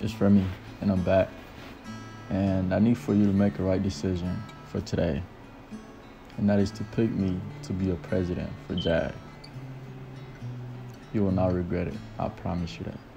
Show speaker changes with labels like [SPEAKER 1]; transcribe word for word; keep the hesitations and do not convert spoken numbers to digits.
[SPEAKER 1] It's Remy, and I'm back. And I need for you to make a right decision for today, and that is to pick me to be a president for Jag. You will not regret it. I promise you that.